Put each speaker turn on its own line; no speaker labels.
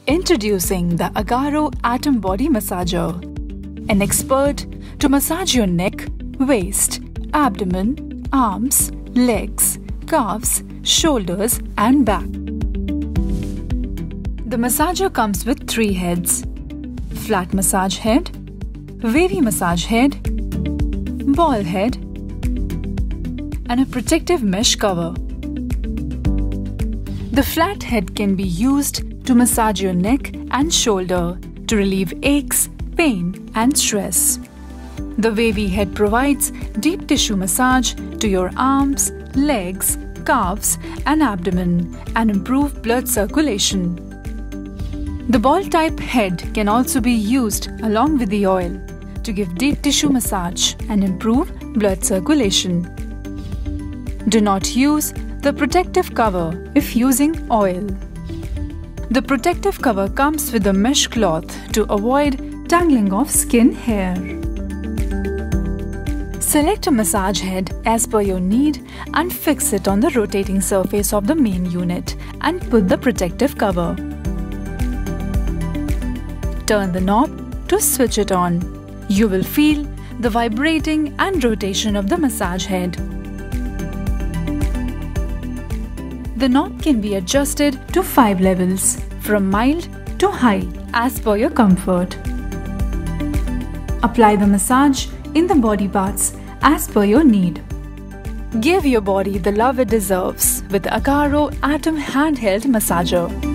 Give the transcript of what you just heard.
Introducing the Agaro Atom Body Massager, an expert to massage your neck, waist, abdomen, arms, legs, calves, shoulders and back. The massager comes with 3 heads: flat massage head, wavy massage head, ball head, and a protective mesh cover. The flat head can be used to massage your neck and shoulder to relieve aches, pain, and stress. The wavy head provides deep tissue massage to your arms, legs, calves, and abdomen and improve blood circulation. The ball-type head can also be used along with the oil to give deep tissue massage and improve blood circulation. Do not use the protective cover if using oil. The protective cover comes with a mesh cloth to avoid tangling of skin hair. Select a massage head as per your need and fix it on the rotating surface of the main unit and put the protective cover. Turn the knob to switch it on. You will feel the vibrating and rotation of the massage head. The knob can be adjusted to 5 levels, from mild to high as per your comfort. Apply the massage in the body parts as per your need. Give your body the love it deserves with Agaro Atom Handheld Massager.